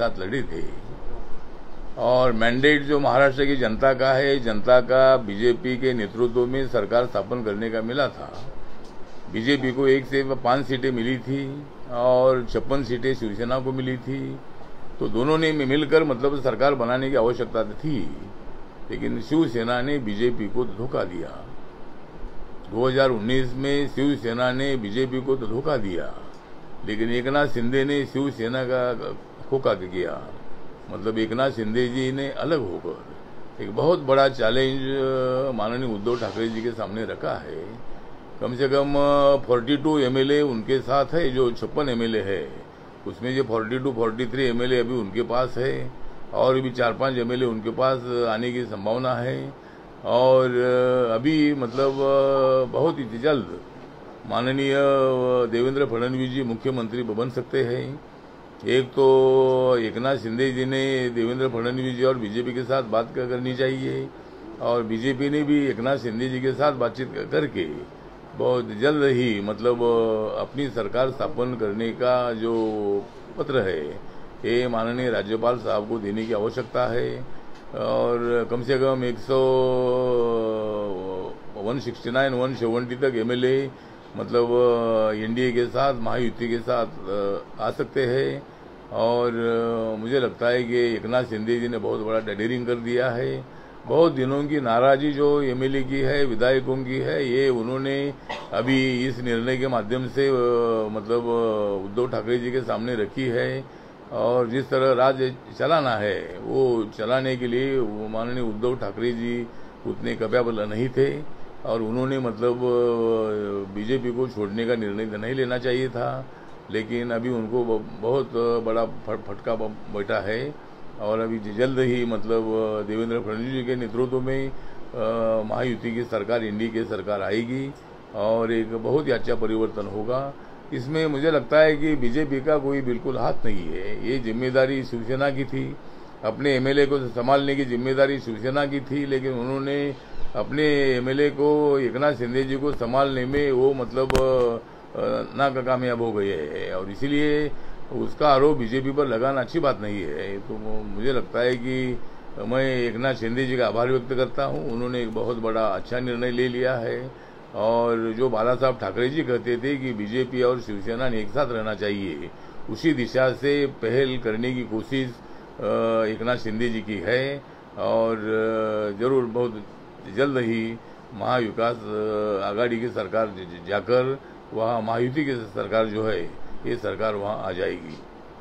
साथ लड़े थे और मैंडेट जो महाराष्ट्र की जनता का है, जनता का बीजेपी के नेतृत्व में सरकार स्थापन करने का मिला था। बीजेपी को 1 से 5 सीटें मिली थी और 56 सीटें शिवसेना को मिली थी। तो दोनों ने मिलकर मतलब सरकार बनाने की आवश्यकता थी, लेकिन शिवसेना ने बीजेपी को धोखा दिया। 2019 में शिवसेना ने बीजेपी को तो धोखा दिया, लेकिन एकनाथ शिंदे ने शिवसेना का धोखा किया। मतलब एकनाथ शिंदे जी ने अलग होकर एक बहुत बड़ा चैलेंज माननीय उद्धव ठाकरे जी के सामने रखा है। कम से कम 42 एमएलए उनके साथ है, जो 56 एमएलए है उसमें जो 42-43 एमएलए अभी उनके पास है और भी 4-5 एमएलए उनके पास आने की संभावना है। और अभी मतलब बहुत ही जल्द माननीय देवेंद्र फडणवीस जी मुख्यमंत्री बन सकते हैं। एक तो एकनाथ शिंदे जी ने देवेंद्र फडणवीस जी और बीजेपी के साथ बात करनी चाहिए और बीजेपी ने भी एकनाथ शिंदे जी के साथ बातचीत करके बहुत जल्द ही मतलब अपनी सरकार स्थापन करने का जो पत्र है ये माननीय राज्यपाल साहब को देने की आवश्यकता है। और कम से कम 169-170 तक एमएलए मतलब एनडीए के साथ, महायुति के साथ आ सकते हैं। और मुझे लगता है कि एकनाथ शिंदे जी ने बहुत बड़ा डेरिंग कर दिया है। बहुत दिनों की नाराजी जो एमएलए की है, विधायकों की है, ये उन्होंने अभी इस निर्णय के माध्यम से मतलब उद्धव ठाकरे जी के सामने रखी है। और जिस तरह राज्य चलाना है वो चलाने के लिए माननीय उद्धव ठाकरे जी उतने कैपेबल नहीं थे और उन्होंने मतलब बीजेपी को छोड़ने का निर्णय नहीं लेना चाहिए था। लेकिन अभी उनको बहुत बड़ा फटका बैठा है और अभी जल्द ही मतलब देवेंद्र फडणवीस जी के नेतृत्व में महायुति की सरकार, एनडीए की सरकार आएगी और एक बहुत ही अच्छा परिवर्तन होगा। इसमें मुझे लगता है कि बीजेपी का कोई बिल्कुल हाथ नहीं है। ये जिम्मेदारी शिवसेना की थी, अपने एमएलए को संभालने की जिम्मेदारी शिवसेना की थी, लेकिन उन्होंने अपने एमएलए को एकनाथ शिंदे जी को संभालने में वो मतलब नाकामयाब हो गए हैं और इसीलिए उसका आरोप बीजेपी पर लगाना अच्छी बात नहीं है। तो मुझे लगता है कि मैं एकनाथ शिंदे जी का आभार व्यक्त करता हूं। उन्होंने एक बहुत बड़ा अच्छा निर्णय ले लिया है और जो बाला साहब ठाकरे जी कहते थे कि बीजेपी और शिवसेना ने एक साथ रहना चाहिए, उसी दिशा से पहल करने की कोशिश एकनाथ शिंदे जी की है और जरूर बहुत जल्द ही महाविकास आघाड़ी की सरकार जाकर वहाँ महायुति की सरकार जो है ये सरकार वहाँ आ जाएगी।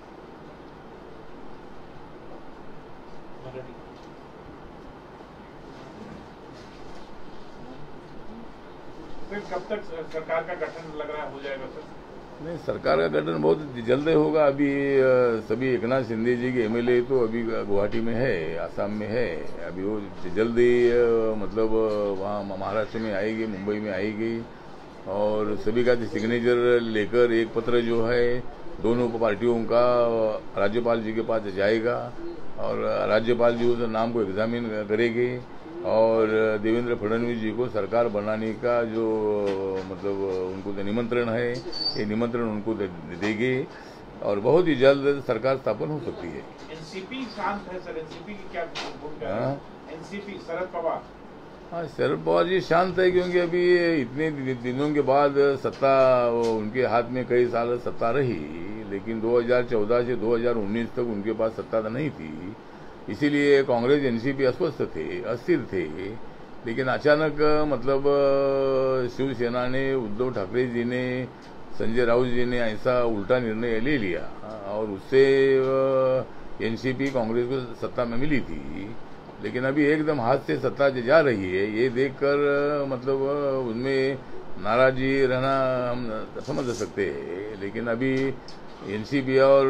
कब तक सरकार का गठन लग रहा है हो जाएगा सर? नहीं, सरकार का गठन बहुत जल्द होगा। अभी सभी एकनाथ शिंदे जी के एमएलए तो अभी गुवाहाटी में है, आसाम में है। अभी वो जल्द ही मतलब वहाँ महाराष्ट्र में आएगी, मुंबई में आएगी और सभी का सिग्नेचर लेकर एक पत्र जो है दोनों पार्टियों का राज्यपाल जी के पास जाएगा और राज्यपाल जी उस नाम को एग्जामिन करेंगे और देवेंद्र फडणवीस जी को सरकार बनाने का जो मतलब उनको निमंत्रण है, ये निमंत्रण उनको देंगे और बहुत ही जल्द सरकार स्थापन हो सकती है। एनसीपी शांत है सर, एनसीपी की क्या भूमिका है? एनसीपी शरद पवार, हाँ शरद पवार जी शांत है क्योंकि अभी इतने दिनों के बाद सत्ता उनके हाथ में कई साल सत्ता रही, लेकिन 2014 से 2019 तक उनके पास सत्ता तो नहीं थी। इसीलिए कांग्रेस एनसीपी अस्वस्थ थे, अस्थिर थे। लेकिन अचानक मतलब शिवसेना ने, उद्धव ठाकरे जी ने, संजय राउत जी ने ऐसा उल्टा निर्णय ले लिया और उससे एनसीपी कांग्रेस को सत्ता में मिली थी। लेकिन अभी एकदम हाथ से सत्ता जा रही है, ये देखकर मतलब उनमें नाराजी रहना हम समझ सकते हैं। लेकिन अभी एनसीपी और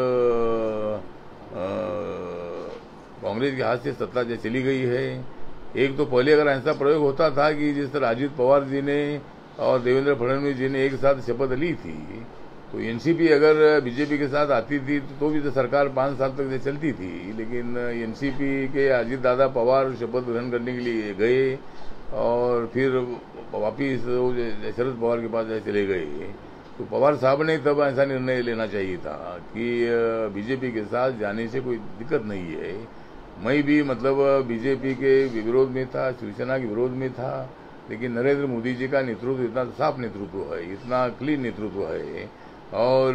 कांग्रेस के हाथ से सत्ता चली गई है। एक तो पहले अगर ऐसा प्रयोग होता था कि जिस तरह अजित पवार जी ने और देवेंद्र फडणवीस जी ने एक साथ शपथ ली थी, तो एनसीपी अगर बीजेपी के साथ आती थी तो भी तो सरकार 5 साल तक चलती थी। लेकिन एनसीपी के अजित दादा पवार शपथ ग्रहण करने के लिए गए और फिर वापिस शरद पवार के पास चले गए। तो पवार साहब ने तब ऐसा निर्णय लेना चाहिए था कि बीजेपी के साथ जाने से कोई दिक्कत नहीं है। मैं भी मतलब बीजेपी के विरोध में था, शिवसेना के विरोध में था, लेकिन नरेंद्र मोदी जी का नेतृत्व इतना साफ नेतृत्व है, इतना क्लीन नेतृत्व है, और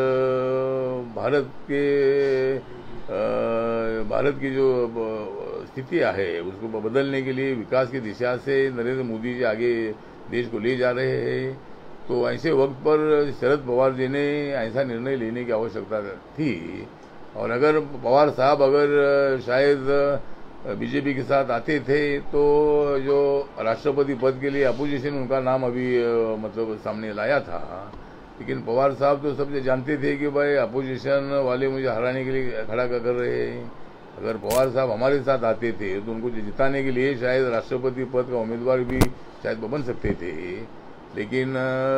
भारत की जो स्थितियां है उसको बदलने के लिए विकास की दिशा से नरेंद्र मोदी जी आगे देश को ले जा रहे हैं। तो ऐसे वक्त पर शरद पवार जी ने ऐसा निर्णय लेने की आवश्यकता थी, और अगर पवार साहब अगर शायद बीजेपी के साथ आते थे तो जो राष्ट्रपति पद के लिए अपोजिशन उनका नाम अभी मतलब सामने लाया था, लेकिन पवार साहब तो सब जानते थे कि भाई अपोजिशन वाले मुझे हराने के लिए खड़ा कर रहे हैं। अगर पवार साहब हमारे साथ आते थे तो उनको जिताने के लिए शायद राष्ट्रपति पद का उम्मीदवार भी शायद बन सकते थे, लेकिन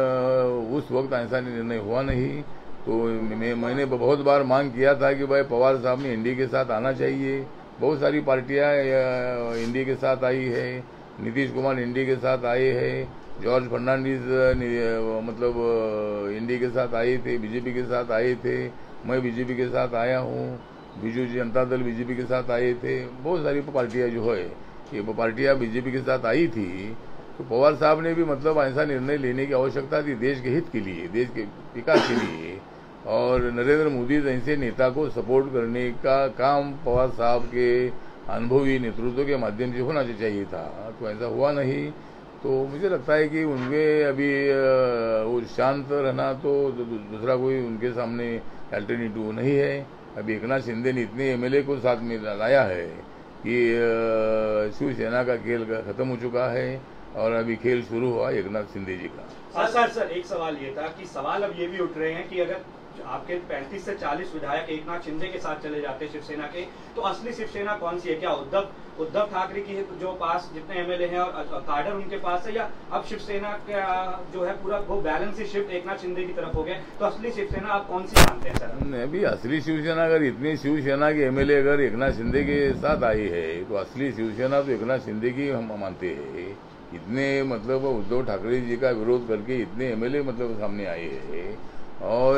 उस वक्त ऐसा निर्णय हुआ नहीं। तो मैंने बहुत बार मांग किया था कि भाई पवार साहब ने एनडीए के साथ आना चाहिए। बहुत सारी पार्टियां एनडीए के साथ आई है, नीतीश कुमार एनडीए के साथ आए हैं, जॉर्ज फर्नांडिस मतलब एनडीए के साथ आए थे, बीजेपी के साथ आए थे, मैं बीजेपी के साथ आया हूँ, बीजू जनता दल बीजेपी के साथ आए थे। बहुत सारी पार्टियां जो है ये पार्टियां बीजेपी के साथ आई थी। तो पवार साहब ने भी मतलब ऐसा निर्णय लेने की आवश्यकता थी देश के हित के लिए, देश के विकास के लिए, और नरेंद्र मोदी जैसे नेता को सपोर्ट करने का काम पवार साहब के अनुभवी नेतृत्व के माध्यम से होना चाहिए था। तो ऐसा हुआ नहीं। तो मुझे लगता है कि उनके अभी वो शांत रहना तो दूसरा कोई उनके सामने अल्टरनेटिव नहीं है। अभी एकनाथ शिंदे ने इतने एमएलए को साथ में लाया है कि शिवसेना का खेल खत्म हो चुका है, और अभी खेल शुरू हुआ एकनाथ शिंदे जी का। सर एक सवाल ये था कि सवाल अब ये भी उठ रहे हैं कि अगर आपके 35 से 40 विधायक एकनाथ शिंदे के साथ चले जाते शिवसेना के, तो असली शिवसेना कौन सी है? क्या उद्धव ठाकरे की जो पास जितने एमएलए हैं और कार्डर उनके पास है, या अब शिवसेना का जो है पूरा वो बैलेंस ही शिफ्ट एकनाथ शिंदे की तरफ हो गया? तो असली शिवसेना आप कौन सी मानते हैं सर? अभी असली शिवसेना अगर इतनी शिवसेना के एमएलए अगर एकनाथ शिंदे के साथ आई है तो असली शिवसेना तो एकनाथ शिंदे की हम मानते हैं। इतने मतलब उद्धव ठाकरे जी का विरोध करके इतने एमएलए मतलब सामने आए हैं, और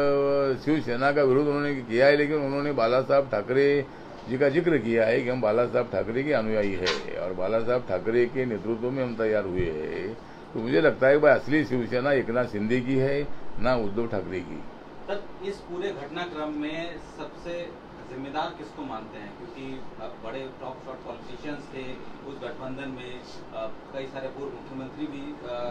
शिवसेना का विरोध उन्होंने किया है, लेकिन उन्होंने बाला साहब ठाकरे जी का जिक्र किया है कि हम बाला साहब ठाकरे के अनुयायी है, और बाला साहब ठाकरे के नेतृत्व में हम तैयार हुए हैं। तो मुझे लगता है कि भाई असली शिवसेना एकनाथ शिंदे की है, ना उद्धव ठाकरे की। सर, इस पूरे घटनाक्रम में सबसे जिम्मेदार किसको मानते हैं? क्योंकि बड़े टॉप शॉट पॉलिटिशियंस थे उस गठबंधन में, कई सारे पूर्व मुख्यमंत्री भी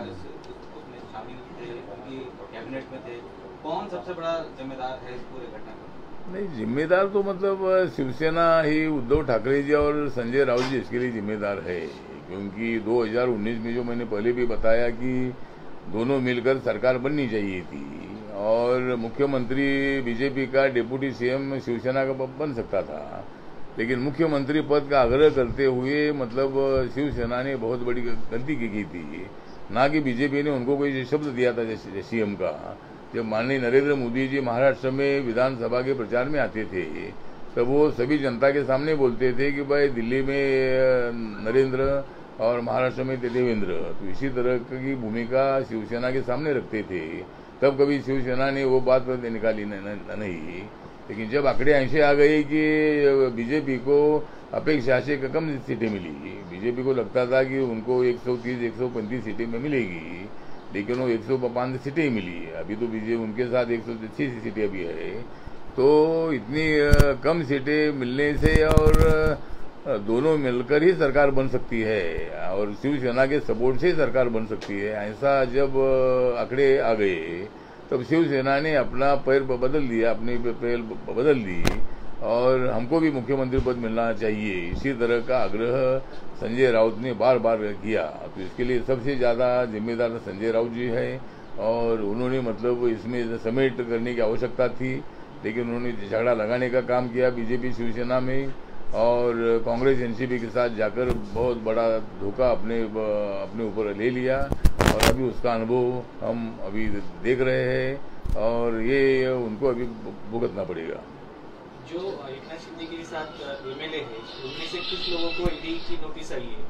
उसमें शामिल थे, उनकी कैबिनेट में थे। कौन सबसे बड़ा जिम्मेदार है इस पूरे घटनाक्रम? नहीं, जिम्मेदार तो मतलब शिवसेना ही उद्धव ठाकरे जी और संजय राउत जी इसके लिए जिम्मेदार है, क्योंकि 2019 में जो मैंने पहले भी बताया कि दोनों मिलकर सरकार बननी चाहिए थी, और मुख्यमंत्री बीजेपी का डिप्टी सीएम शिवसेना का बन सकता था, लेकिन मुख्यमंत्री पद का आग्रह करते हुए मतलब शिवसेना ने बहुत बड़ी गलती की थी। ना कि बीजेपी ने उनको कोई शब्द दिया था सीएम का। जब माननीय नरेंद्र मोदी जी महाराष्ट्र में विधानसभा के प्रचार में आते थे तब वो सभी जनता के सामने बोलते थे कि भाई दिल्ली में नरेंद्र और महाराष्ट्र में देवेंद्र। तो इसी तरह की भूमिका शिवसेना के सामने रखते थे। तब कभी शिवसेना ने वो बात निकाली नहीं, लेकिन जब आंकड़े ऐसे आ गए कि बीजेपी को अपेक्षा से कम सीटें मिली, बीजेपी को लगता था कि उनको 130-135 सीटें में मिलेगी, लेकिन वो 105 सीटें ही मिली। अभी तो बीजेपी उनके साथ 180 सीटें अभी है। तो इतनी कम सीटें मिलने से और दोनों मिलकर ही सरकार बन सकती है, और शिवसेना के सपोर्ट से ही सरकार बन सकती है। ऐसा जब आंकड़े आ गए तब शिवसेना ने अपना पैर बदल दिया, अपनी पैर बदल दी, और हमको भी मुख्यमंत्री पद मिलना चाहिए, इसी तरह का आग्रह संजय राउत ने बार बार किया। तो इसके लिए सबसे ज्यादा जिम्मेदार संजय राउत जी है, और उन्होंने मतलब इसमें समेट करने की आवश्यकता थी, लेकिन उन्होंने झगड़ा लगाने का काम किया बीजेपी शिवसेना में, और कांग्रेस एनसीपी के साथ जाकर बहुत बड़ा धोखा अपने ऊपर ले लिया, और अभी उसका अनुभव हम अभी देख रहे हैं, और ये उनको अभी भुगतना पड़ेगा। जो एकनाथ शिंदे के साथ एमएलए है उनमें से कुछ लोगों को ईडी की नोटिस आई है, तो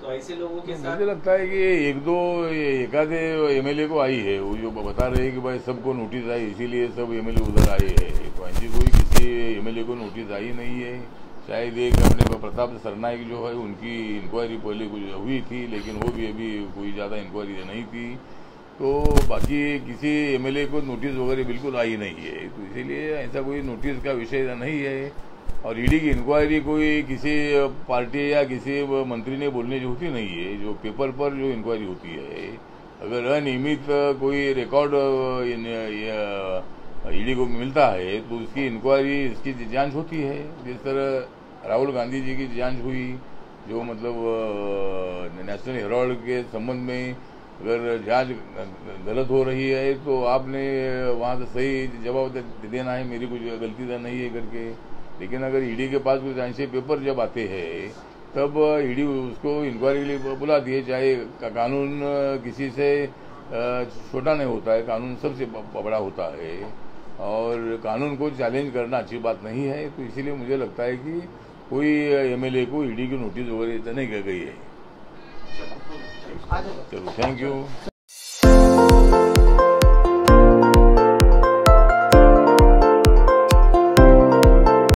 तो ऐसे लोगों के साथ मुझे लगता है कि एक आधे एमएलए को आई है, वो जो बता रहे हैं कि भाई सबको नोटिस आई इसीलिए सब एमएलए उधर आए हैं। तो ऐसी कोई किसी एमएलए को नोटिस आई नहीं है। शायद एक अपने प्रताप सरनाइक जो है उनकी इंक्वायरी पहले कुछ हुई थी, लेकिन वो भी अभी कोई ज़्यादा इंक्वायरी नहीं थी। तो बाकी किसी एमएलए को नोटिस वगैरह बिल्कुल आई नहीं है, तो इसीलिए ऐसा कोई नोटिस का विषय नहीं है। और ईडी की इंक्वायरी कोई किसी पार्टी या किसी मंत्री ने बोलने जो होती नहीं है, जो पेपर पर जो इंक्वायरी होती है। अगर अनियमित कोई रिकॉर्ड ईडी को मिलता है तो उसकी इंक्वायरी, इसकी जांच होती है। जिस तरह राहुल गांधी जी की जांच हुई, जो मतलब नेशनल हेराल्ड के संबंध में अगर जांच गलत हो रही है तो आपने वहाँ से सही जवाब देना है, मेरी कुछ गलती तो नहीं है करके। लेकिन अगर ईडी के पास कुछ ऐसे पेपर जब आते हैं तब ईडी उसको इंक्वायरी के लिए बुलाती है। चाहे कानून किसी से छोटा नहीं होता है, कानून सबसे बड़ा होता है और कानून को चैलेंज करना अच्छी बात नहीं है। तो इसीलिए मुझे लगता है कि कोई एमएलए को ईडी की नोटिस वगैरह नहीं कर गई है। चलो, थैंक यू।